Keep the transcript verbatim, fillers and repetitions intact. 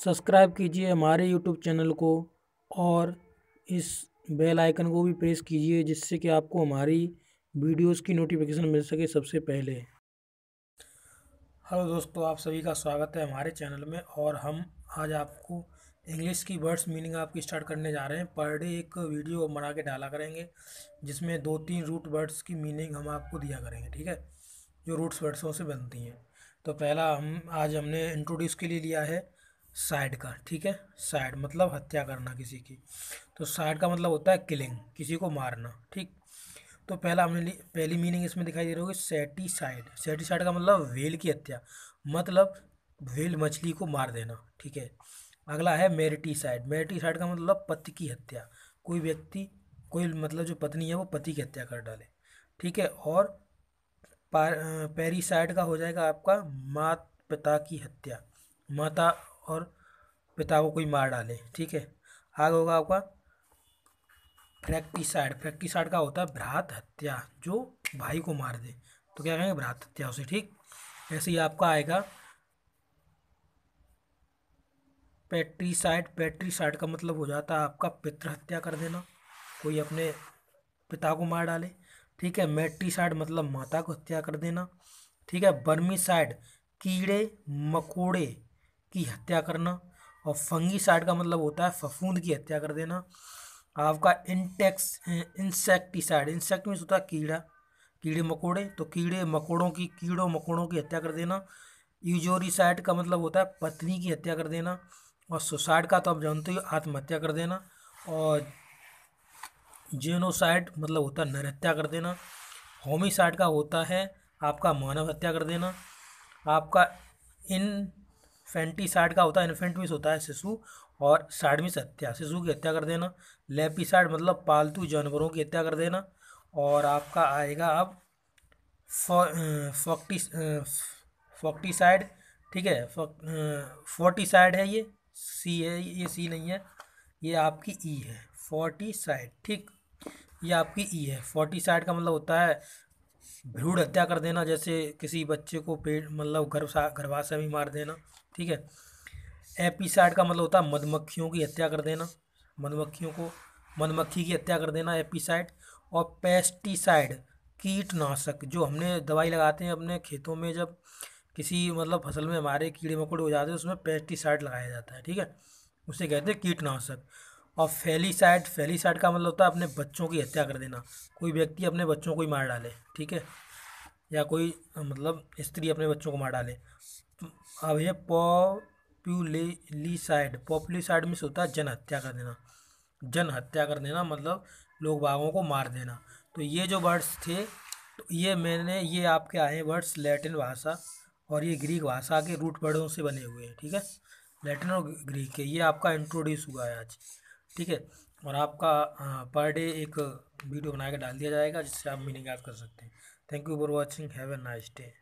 Subscribe कीजिए हमारे YouTube channel को और इस बेल आइकन को भी प्रेस कीजिए जिससे कि आपको हमारी वीडियोस की नोटिफिकेशन मिल सके सबसे पहले। हेलो दोस्तों, आप सभी का स्वागत है हमारे चैनल में। और हम आज आपको इंग्लिश की वर्ड्स मीनिंग आपकी स्टार्ट करने जा रहे हैं। पर डे एक वीडियो बना के डाला करेंगे जिसमें दो तीन रूट वर्ड्स की मीनिंग हम आपको दिया करेंगे, ठीक है, जो रूट्स वर्ड्सों से बनती हैं। तो पहला हम आज हमने इंट्रोड्यूस के लिए लिया है साइड का, ठीक है। साइड मतलब हत्या करना किसी की। तो साइड का मतलब होता है किलिंग, किसी को मारना, ठीक। तो पहला हमने पहली मीनिंग इसमें दिखाई दे रही होगी सेटिसाइड। सेटिसाइड का मतलब व्हेल की हत्या, मतलब व्हेल मछली को मार देना, ठीक है। अगला है मेरिटिसाइड। मेरिटिसाइड का मतलब पति की हत्या, कोई व्यक्ति कोई मतलब जो पत्नी है वो पति की हत्या कर डाले, ठीक है। और पेरिसाइड का हो जाएगा आपका माता पिता की हत्या, माता और पिता को कोई मार डाले, ठीक है। आगे होगा आपका फ्रैक्टिसाइड। फ्रैक्टिसाइड का होता है भ्रात हत्या, जो भाई को मार दे, तो क्या कहेंगे, भ्रात हत्या उसे, ठीक। ऐसे ही आपका आएगा पेट्रीसाइड। पेट्रीसाइड का मतलब हो जाता है आपका पितृ हत्या कर देना, कोई अपने पिता को मार डाले, ठीक है। मेट्रीसाइड मतलब माता को हत्या कर देना, ठीक है। बर्मीसाइड कीड़े मकोड़े की हत्या करना। और फंगीसाइड का मतलब होता है फफूंद की हत्या कर देना। आपका इंटेक्स इंसेक्टिसाइड, इंसेक्ट मीन्स होता है कीड़ा, कीड़े मकोड़े, तो कीड़े मकोड़ों की कीड़ों मकोड़ों की हत्या कर देना। यूजोरिसाइड का मतलब होता है पत्नी की हत्या कर देना। और सुसाइड का तो आप जानते हो, आत्महत्या कर देना। और जेनोसाइड मतलब होता है नरहत्या कर देना। होमिसाइड का होता है आपका मानव हत्या कर देना। आपका इनफेंटिसाइड का होता है, इन्फेंट मीन्स होता है शिशु, और साइड मीन्स हत्या, शिशु की हत्या कर देना। लेपिसाइड मतलब पालतू जानवरों की हत्या कर देना। और आपका आएगा अब फोक्टी फोक्टिसाइड, ठीक है। फोर्टिसाइड है, ये सी है, ये सी नहीं है, ये आपकी ई है, फोर्टिसाइड, ठीक। ये आपकी ई है। फोर्टिसाइड का मतलब होता है भ्रूण हत्या कर देना, जैसे किसी बच्चे को पेट मतलब गर्भ गर्भाशय में मार देना, ठीक है। एपिसाइड का मतलब होता है मधुमक्खियों की हत्या कर देना, मधुमक्खियों को मधुमक्खी की हत्या कर देना, एपिसाइड। और पेस्टिसाइड कीटनाशक, जो हमने दवाई लगाते हैं अपने खेतों में, जब किसी मतलब फसल में हमारे कीड़े मकोड़े हो जाते हैं उसमें पेस्टिसाइड लगाया जाता है, ठीक है, उसे कहते हैं कीटनाशक। और फेलिसाइड, फेलिसाइड का मतलब होता है अपने बच्चों की हत्या कर देना, कोई व्यक्ति अपने बच्चों को ही मार डाले, ठीक है, या कोई मतलब स्त्री अपने बच्चों को मार डाले। अब ये पॉपुलिसाइड। पॉपुलिसाइड में से होता है जन हत्या कर देना, जन हत्या कर देना मतलब लोग बागों को मार देना। तो ये जो वर्ड्स थे, तो ये मैंने ये आपके आए वर्ड्स लैटिन भाषा और ये ग्रीक भाषा के रूट वर्डों से बने हुए हैं, ठीक है, लैटिन और ग्रीक के। ये आपका इंट्रोड्यूस हुआ है आज, ठीक है। और आपका पर डे एक वीडियो बना के डाल दिया जाएगा जिससे आप मीनिंग याद कर सकते हैं। Thank you for watching, have a nice day.